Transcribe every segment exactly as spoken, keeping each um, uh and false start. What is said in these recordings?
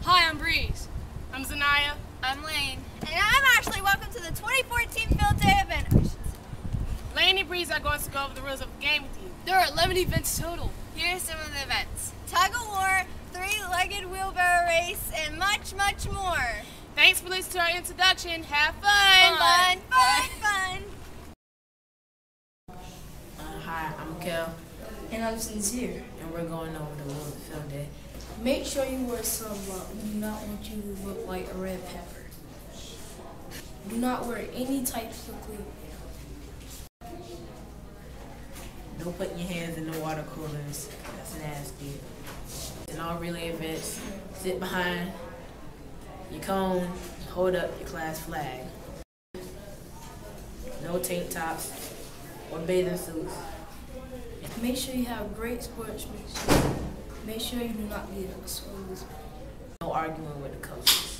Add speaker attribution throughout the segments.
Speaker 1: Hi, I'm Breeze.
Speaker 2: I'm Zanaya.
Speaker 3: I'm Lane.
Speaker 4: And I'm Ashley. Welcome to the twenty fourteen Field Day event.
Speaker 2: Lane and Breeze are going to go over the rules of the game with you.
Speaker 1: There are eleven events total.
Speaker 3: Here are some of the events.
Speaker 4: Tug of war, three-legged wheelbarrow race, and much, much more.
Speaker 2: Thanks for listening to our introduction. Have fun!
Speaker 4: Fun, fun, fun.
Speaker 5: Uh, hi, I'm Kel.
Speaker 6: And I'm Sincere.
Speaker 5: And we're going over the rules of Field Day.
Speaker 6: Make sure you wear sunblock. We do not want you to look like a red pepper. Do not wear any types of cleavage.
Speaker 5: No putting your hands in the water coolers. That's nasty. In all relay events, sit behind your cone, hold up your class flag. No tank tops or bathing suits.
Speaker 6: Make sure you have great sportsmanship. Make sure you do not be a smooth.
Speaker 5: No arguing with the coaches.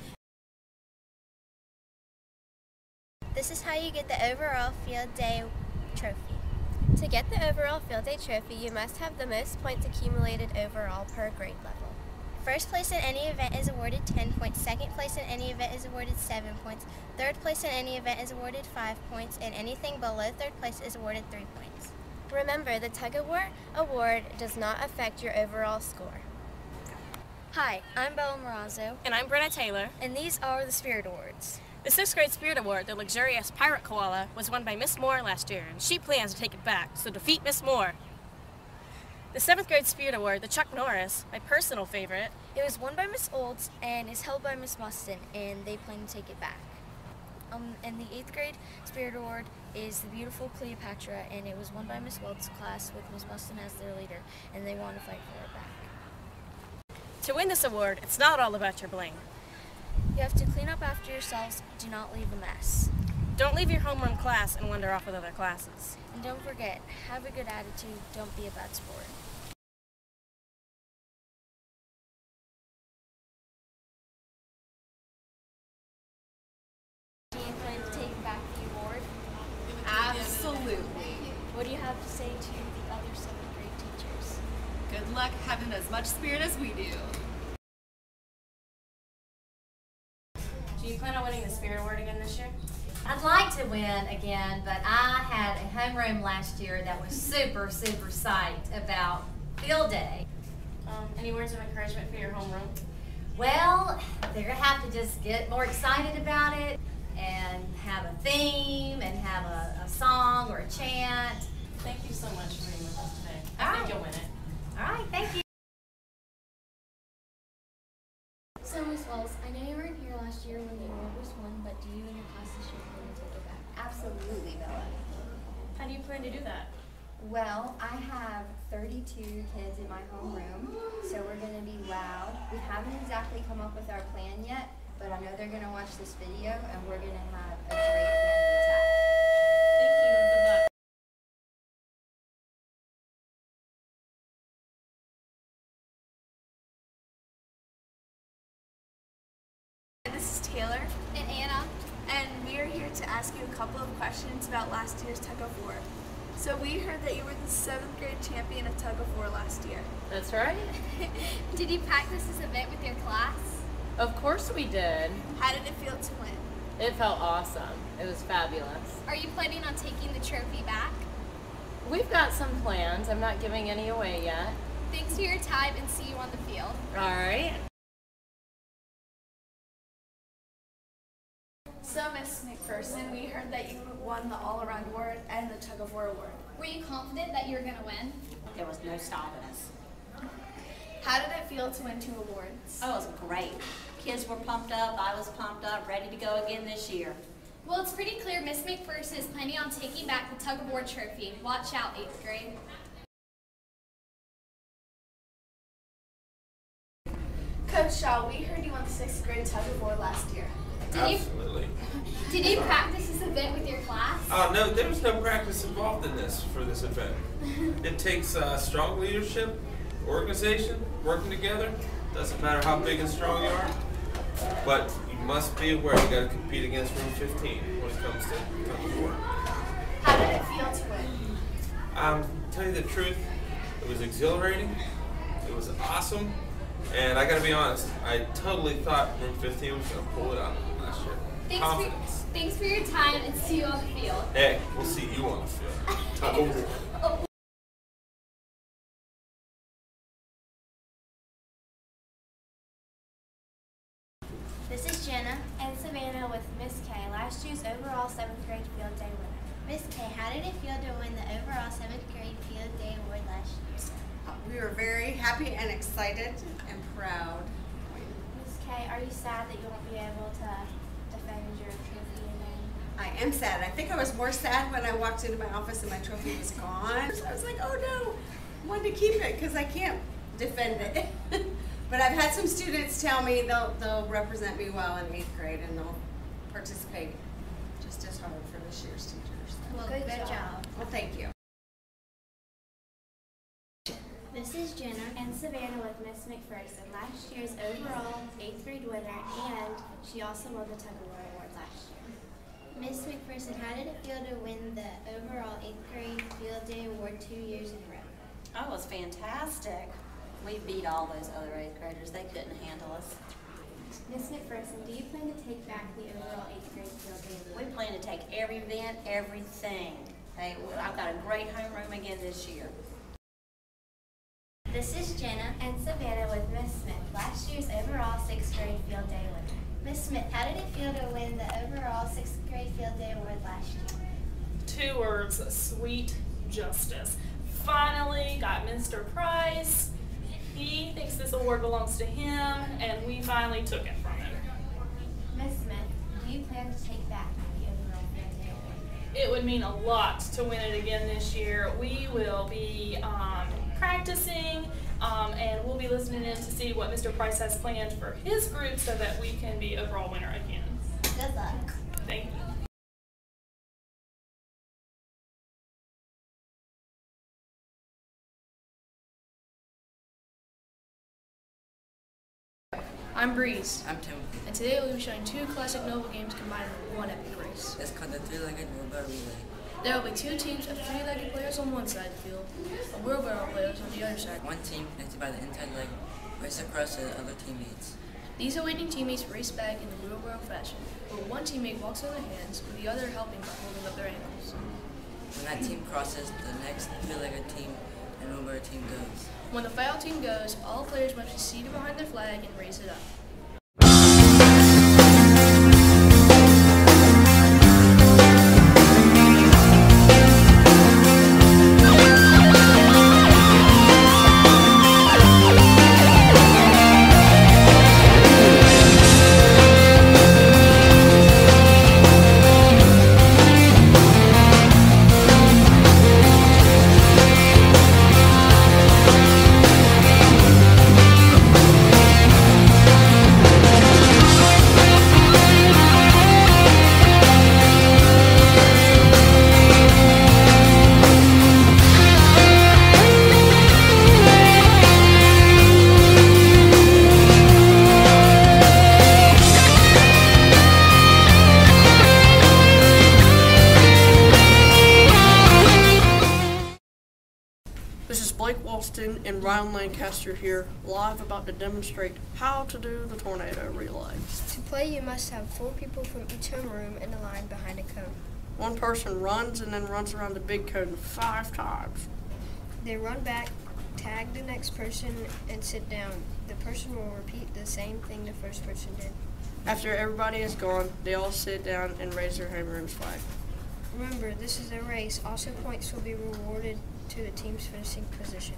Speaker 7: This is how you get the overall Field Day trophy. To get the overall Field Day trophy, you must have the most points accumulated overall per grade level. First place in any event is awarded ten points, second place in any event is awarded seven points, third place in any event is awarded five points, and anything below third place is awarded three points. Remember, the Tug of War award does not affect your overall score. Hi, I'm Bella Morazzo.
Speaker 2: And I'm Brenna Taylor.
Speaker 7: And these are the Spirit Awards.
Speaker 2: The sixth grade Spirit Award, the luxurious pirate koala, was won by Miss Moore last year, and she plans to take it back, so defeat Miss Moore. The seventh grade Spirit Award, the Chuck Norris, my personal favorite.
Speaker 7: It was won by Miss Olds and is held by Miss Mustin, and they plan to take it back. Um, and the eighth grade Spirit Award is the beautiful Cleopatra, and it was won by Miss Weld's class with Miss Mustin as their leader, and they want to fight for it back.
Speaker 2: To win this award, it's not all about your bling.
Speaker 7: You have to clean up after yourselves. Do not leave a mess.
Speaker 2: Don't leave your homeroom class and wander off with other classes.
Speaker 7: And don't forget, have a good attitude. Don't be a bad sport. Do you plan to take back the award?
Speaker 3: Absolutely.
Speaker 7: What do you have to say to the other seventh grade teachers?
Speaker 3: Good luck having as much spirit as we do.
Speaker 2: Do you plan on winning the Spirit Award again this year?
Speaker 8: I'd like to win again, but I had a homeroom last year that was super, super psyched about Field Day.
Speaker 2: Um, any words of encouragement for your homeroom?
Speaker 8: Well, they're going to have to just get more excited about it and have a theme and have a, a song or a chant.
Speaker 2: Thank you so much for being with us today. I
Speaker 8: All
Speaker 2: think
Speaker 8: right.
Speaker 2: you'll win it.
Speaker 8: All right, thank you.
Speaker 7: So, Miz Wells, I know you weren't here last year when the award was won, but do you and your classes should plan to take it back?
Speaker 9: Absolutely, Bella.
Speaker 2: How do you plan to do that?
Speaker 9: Well, I have thirty-two kids in my homeroom, so we're going to be loud. We haven't exactly come up with our plan yet, but I know they're going to watch this video, and we're going to have a great plan of attack.
Speaker 2: Thank you and good luck.
Speaker 10: This is Taylor and Anna, and we are here to ask you a couple of questions about last year's Tug of War. So we heard that you were the seventh grade champion of Tug of War last year.
Speaker 11: That's right.
Speaker 7: Did you practice this event with your class?
Speaker 11: Of course we did.
Speaker 10: How did it feel to win?
Speaker 11: It felt awesome. It was fabulous.
Speaker 7: Are you planning on taking the trophy back?
Speaker 11: We've got some plans. I'm not giving any away yet.
Speaker 7: Thanks for your time and see you on the field.
Speaker 11: All right.
Speaker 10: So, Miss McPherson, we heard that you won the all-around award and the Tug of War award.
Speaker 7: Were you confident that you were going to win?
Speaker 12: There was no stopping us.
Speaker 10: How did it feel to win two awards?
Speaker 12: Oh, it was great. Kids were pumped up, I was pumped up, ready to go again this year.
Speaker 7: Well, it's pretty clear Miss McPherson is planning on taking back the Tug of War trophy. Watch out, eighth grade.
Speaker 10: Coach Shaw, we heard you won the sixth grade Tug of War last year.
Speaker 7: Did
Speaker 13: Absolutely.
Speaker 7: You, did you practice this event with your class?
Speaker 13: Uh, no, there was no practice involved in this for this event. It takes uh, strong leadership, organization, working together. Doesn't matter how big and strong you are, but you must be aware you got to compete against room fifteen when it comes to Tug of War.
Speaker 10: How did it feel to win?
Speaker 13: Um, to tell you the truth, it was exhilarating. It was awesome. And I gotta be honest, I totally thought room fifteen was gonna pull it out last year.
Speaker 14: Thanks
Speaker 13: Confidence.
Speaker 14: for, thanks for your time and see you on the field.
Speaker 13: Hey, we'll see you on the field. Tug of war.
Speaker 7: This is Jenna and Savannah with Miss K, last year's overall seventh grade field day winner. Miss K, how did it feel to win the overall seventh grade field day award last year?
Speaker 15: We were very happy and excited and proud.
Speaker 7: Miss K, are you sad that you won't be able to defend your trophy again?
Speaker 15: I am sad. I think I was more sad when I walked into my office and my trophy was gone. So I was like, oh no, I wanted to keep it because I can't defend it. But I've had some students tell me they'll, they'll represent me well in eighth grade and they'll participate just as hard for this year's teachers.
Speaker 7: Well, good, good job. job.
Speaker 15: Well, thank you.
Speaker 7: This is Jenna and Savannah with Miss McPherson, last year's overall eighth grade winner, and she also won the Tug of War Award last year. Miss McPherson, how did it feel to win the overall eighth grade field day award two years in a row?
Speaker 12: Oh, it was fantastic. We beat all those other eighth graders. They couldn't handle us.
Speaker 7: Miss McPherson, do you plan to take back the overall eighth grade field day award?
Speaker 12: We plan to take every event, everything. Hey, I've got a great homeroom again this year.
Speaker 7: This is Jenna and Savannah with Miss Smith, last year's overall sixth grade field day winner. Miss Smith, how did it feel to win the overall sixth grade field day award last year?
Speaker 16: Two words, sweet justice. Finally got Mister Price. He thinks this award belongs to him, and we finally took it from him.
Speaker 7: Miss Smith, do you plan to take back the overall field day award?
Speaker 16: It would mean a lot to win it again this year. We will be um, practicing, um, and we'll be listening in to see what Mister Price has planned for his group so that we can be overall winner again.
Speaker 7: Good luck.
Speaker 16: Thank you.
Speaker 6: I'm Breeze.
Speaker 17: I'm Tim.
Speaker 6: And today we'll be showing two classic Nova games combined in one epic race.
Speaker 17: It's called the three-legged wheelbarrow relay.
Speaker 6: There will be two teams of three-legged players on one side of the field, and wheelbarrow players on the other side.
Speaker 17: One team, connected by the inside leg, races across to the other teammates.
Speaker 6: These awaiting teammates race back in the wheelbarrow fashion, where one teammate walks on their hands, with the other helping by holding up their ankles.
Speaker 17: When that team crosses, the next three-legged team and wheelbarrow team goes.
Speaker 6: When the foul team goes, all players must be seated behind their flag and raise it up.
Speaker 18: And Ryan Lancaster here, live about to demonstrate how to do the tornado relay.
Speaker 7: To play, you must have four people from each homeroom in a line behind a cone.
Speaker 18: One person runs and then runs around the big cone five times.
Speaker 7: They run back, tag the next person, and sit down. The person will repeat the same thing the first person did.
Speaker 18: After everybody is gone, they all sit down and raise their homeroom's flag.
Speaker 7: Remember, this is a race. Also, points will be rewarded to the team's finishing position.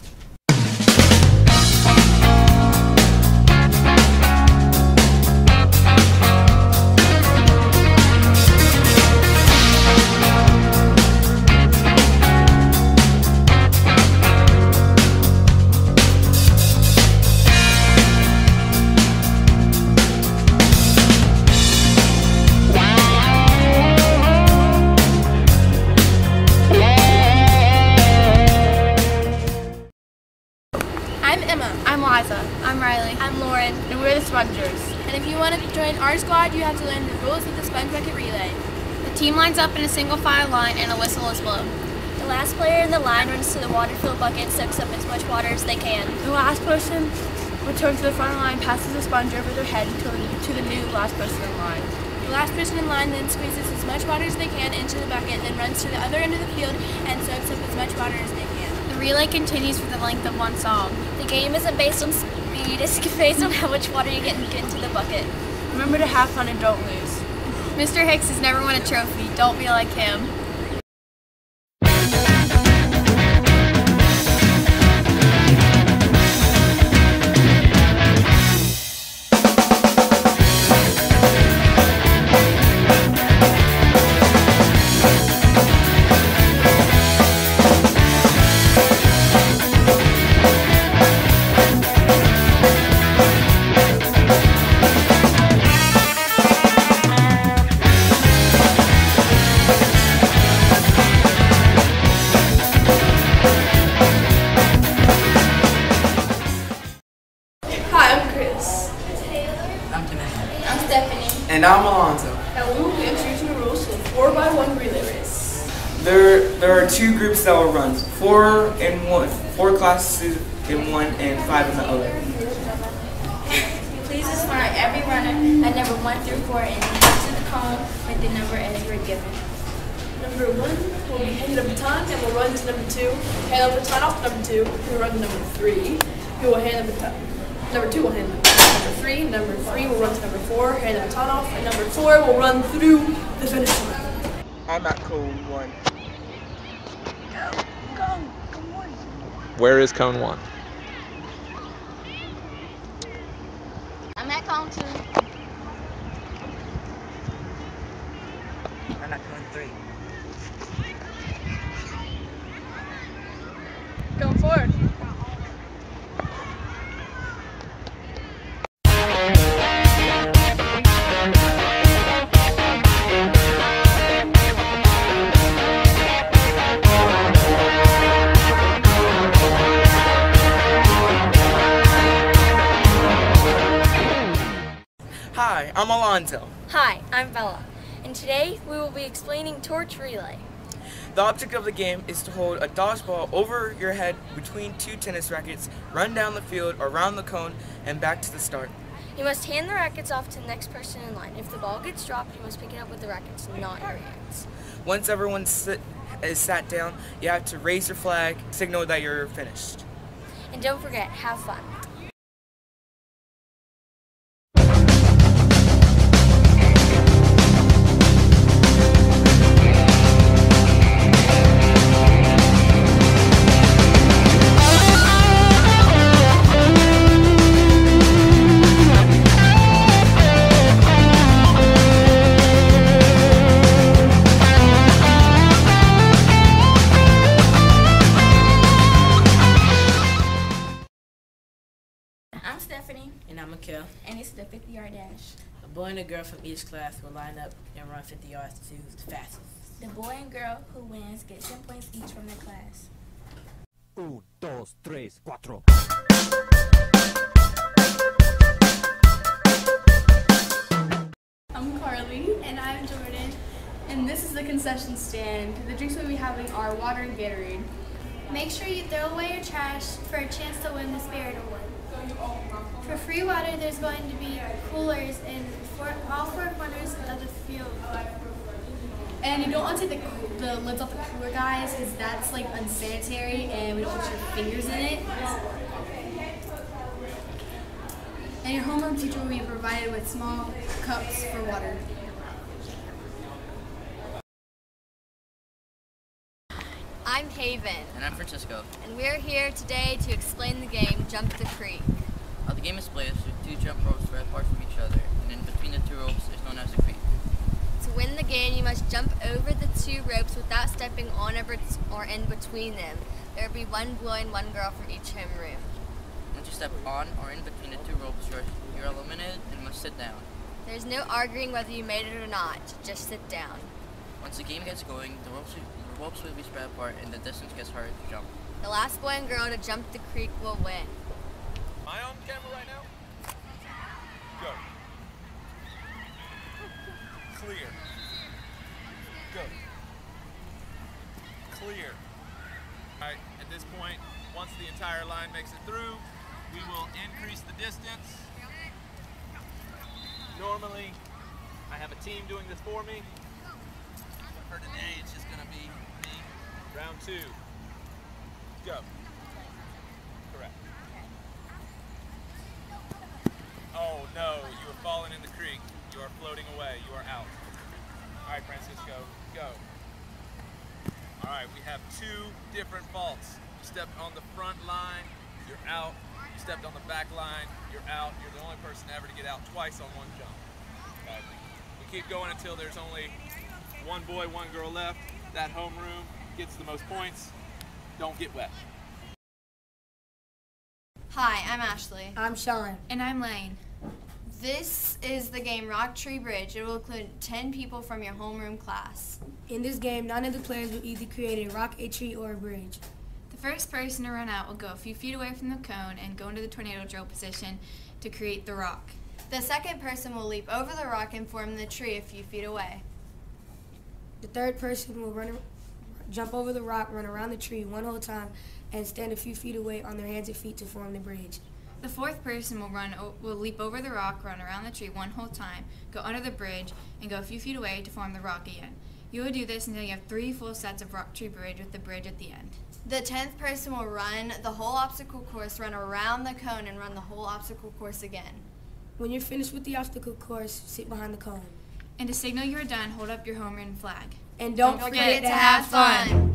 Speaker 10: I'm Riley. I'm Lauren. And we're the Spongers. And if you want to join our squad, you have to learn the rules of the Sponge Bucket Relay. The team lines up in a single file line and a whistle is blown.
Speaker 2: The last player in the line runs to the water-filled bucket and soaks up as much water as they can.
Speaker 10: The last person returns to the front line, passes the sponge over their head to, to the new last person in line.
Speaker 14: The last person in line then squeezes as much water as they can into the bucket, then runs to the other end of the field and soaks up as much water as they can.
Speaker 19: The relay continues for the length of one song.
Speaker 7: The game isn't based on speed, it's based on how much water you get into the bucket.
Speaker 10: Remember to have fun and don't lose.
Speaker 19: Mister Hicks has never won a trophy. Don't be like him.
Speaker 20: And I'm Alonzo.
Speaker 6: And we will be introducing the rules to the four by one relay race.
Speaker 20: There, there are two groups that will run. Four in one, four classes in one, and five in the other.
Speaker 14: Please assign every runner at number one through four and lead to the cone with the number as you are given.
Speaker 6: Number one will be handed a baton and will run to number two. Hand the baton off to number two, who will run to number three. Who will hand the baton. Number two will hand the baton to number three. Number three will run to number four, hand the baton off, and number four will run through the finish line.
Speaker 20: I'm at cone one.
Speaker 6: Go, go, come on.
Speaker 21: Where is cone one?
Speaker 14: I'm at cone two.
Speaker 17: I'm at cone three.
Speaker 10: Going forward.
Speaker 20: Hi, I'm Alonzo.
Speaker 7: Hi, I'm Bella, and today we will be explaining torch relay.
Speaker 20: The object of the game is to hold a dodgeball over your head between two tennis rackets, run down the field, around the cone, and back to the start.
Speaker 7: You must hand the rackets off to the next person in line. If the ball gets dropped, you must pick it up with the rackets, not your hands.
Speaker 20: Once everyone sit, is sat down, you have to raise your flag, signal that you're finished.
Speaker 7: And don't forget, have fun.
Speaker 5: And I'm Mikkel.
Speaker 14: And it's the fifty yard dash.
Speaker 5: A boy and a girl from each class will line up and run fifty yards to see who's the fastest.
Speaker 14: The boy and girl who wins get ten points each from their class.
Speaker 22: Un, dos, tres, cuatro.
Speaker 10: I'm Carly. And I'm Jordan. And this is the concession stand. The drinks we'll be having are water and Gatorade.
Speaker 14: Make sure you throw away your trash for a chance to win the Spirit Award. For free water, there's going to be coolers in four, all four corners of the field.
Speaker 10: And you don't want to take the, the lids off the cooler, guys, because that's like unsanitary and we don't want your fingers in it. And your homeroom teacher will be provided with small cups for water.
Speaker 7: I'm Haven.
Speaker 23: And I'm Francisco.
Speaker 7: And we're here today to explain the game Jump the Creek.
Speaker 23: Uh, the game is played with two jump ropes spread apart from each other, and in between the two ropes is known as the creek.
Speaker 7: To win the game, you must jump over the two ropes without stepping on or in between them. There will be one boy and one girl for each homeroom.
Speaker 23: Once you step on or in between the two ropes, you're, you're eliminated and must sit down.
Speaker 7: There's no arguing whether you made it or not. Just sit down.
Speaker 23: Once the game gets going, the ropes, the ropes will be spread apart and the distance gets harder to jump.
Speaker 7: The last boy and girl to jump the creek will win.
Speaker 24: Am I on camera right now? Go. Clear. Go. Clear. All right, at this point, once the entire line makes it through, we will increase the distance. Normally, I have a team doing this for me. But for today, it's just gonna be me. Round two. Go. Correct. Oh no, you are falling in the creek. You are floating away. You are out. All right, Francisco, go. All right, we have two different faults. You stepped on the front line, you're out. You stepped on the back line, you're out. You're the only person ever to get out twice on one jump. Okay. We keep going until there's only one boy, one girl left. That homeroom gets the most points. Don't get wet.
Speaker 19: Hi, I'm Ashley.
Speaker 1: I'm Sean.
Speaker 19: And I'm Lane. This is the game Rock Tree Bridge. It will include ten people from your homeroom class.
Speaker 1: In this game, none of the players will either create a rock, a tree, or a bridge.
Speaker 19: The first person to run out will go a few feet away from the cone and go into the tornado drill position to create the rock. The second person will leap over the rock and form the tree a few feet away.
Speaker 1: The third person will run, jump over the rock, run around the tree one whole time, and stand a few feet away on their hands and feet to form the bridge.
Speaker 19: The fourth person will run will leap over the rock, run around the tree one whole time, go under the bridge, and go a few feet away to form the rock again. You will do this until you have three full sets of Rock Tree Bridge with the bridge at the end. The tenth person will run the whole obstacle course, run around the cone, and run the whole obstacle course again.
Speaker 1: When you're finished with the obstacle course, sit behind the cone.
Speaker 19: And to signal you're done, hold up your homeroom flag.
Speaker 1: And don't,
Speaker 19: don't
Speaker 1: forget,
Speaker 19: forget
Speaker 1: to have fun. fun.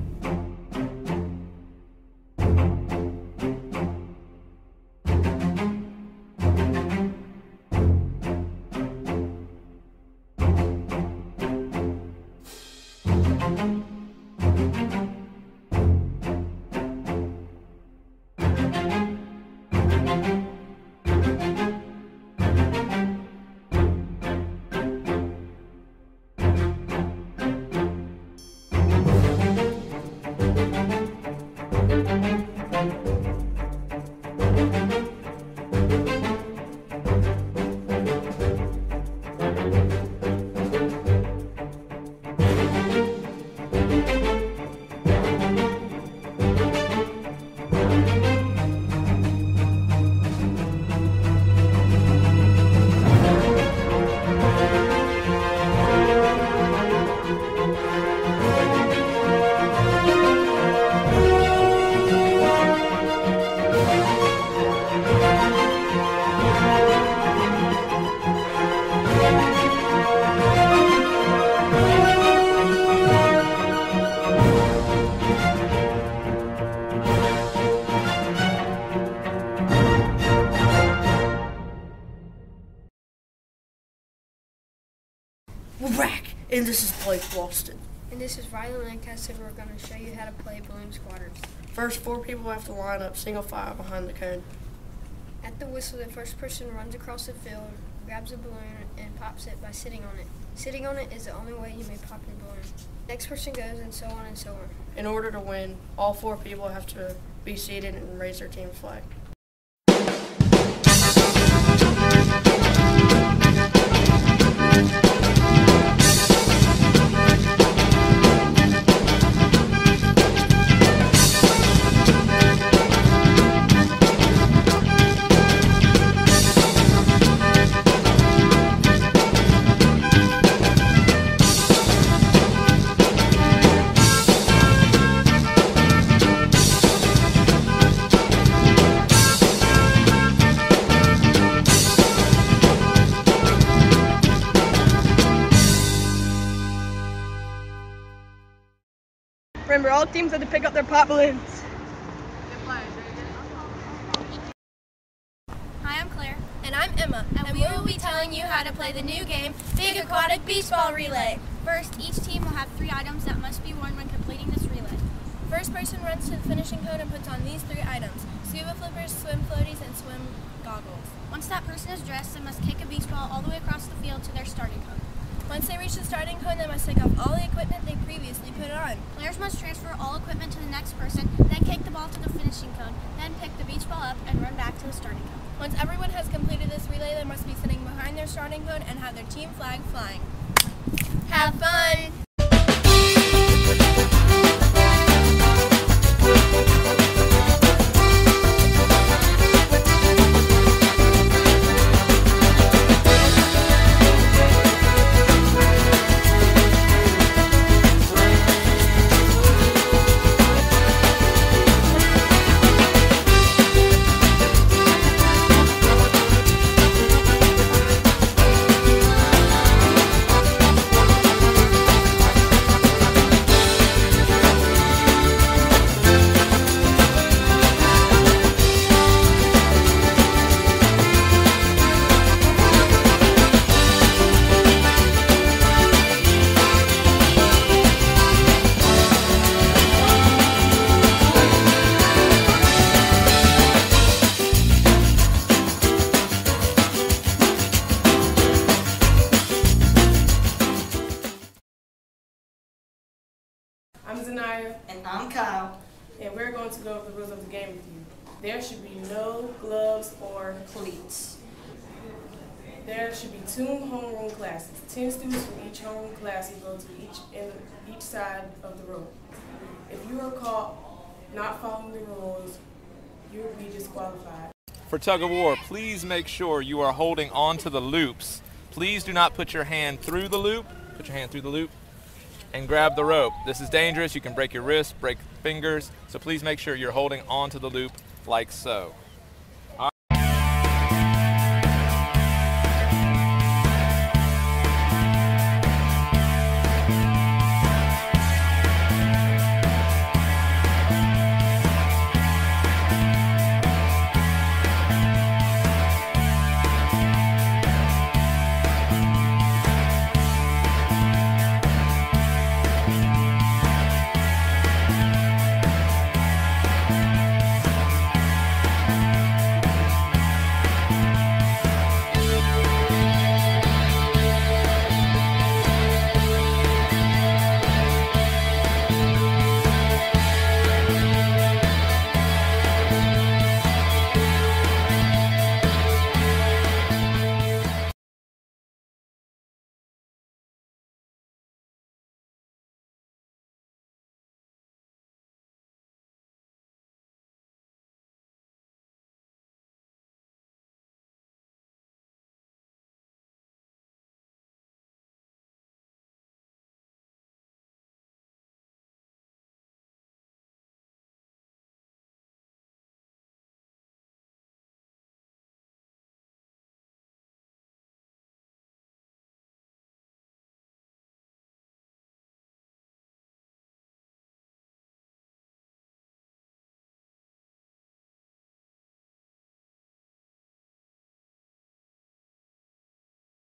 Speaker 18: Rack! And this is Blake Boston.
Speaker 3: And this is Riley Lancaster. We're going to show you how to play balloon squatters.
Speaker 18: First, four people have to line up single file behind the cone.
Speaker 3: At the whistle, the first person runs across the field, grabs a balloon, and pops it by sitting on it. Sitting on it is the only way you may pop your balloon. Next person goes, and so on and so on.
Speaker 18: In order to win, all four people have to be seated and raise their team flag.
Speaker 6: Remember, all teams have to pick up their pop balloons.
Speaker 4: Hi, I'm Claire. And I'm Emma. And, and we will be telling you how to play the new game, Big Aquatic Beach Ball Relay. First, each team will have three items that must be worn when completing this relay. First person runs to the finishing cone and puts on these three items: scuba flippers, swim floaties, and swim goggles. Once that person is dressed, they must kick a beach ball all the way across the field to their starting cone. Once they reach the starting cone, they must take off all the equipment they previously put on. Players must transfer all equipment to the next person, then kick the ball to the finishing cone, then pick the beach ball up and run back to the starting cone.
Speaker 3: Once everyone has completed this relay, they must be sitting behind their starting cone and have their team flag flying. Have fun!
Speaker 8: Maya.
Speaker 12: And I'm Kyle.
Speaker 8: And we're going to go over the rules of the game with you. There should be no gloves or cleats. There should be two homeroom classes. Ten students from each homeroom class will go to each in each side of the room. If you are caught not following the rules, you will be disqualified.
Speaker 24: For tug of war, please make sure you are holding on to the loops. Please do not put your hand through the loop. Put your hand through the loop and grab the rope. This is dangerous. You can break your wrist, break fingers. So please make sure you're holding on to the loop like so.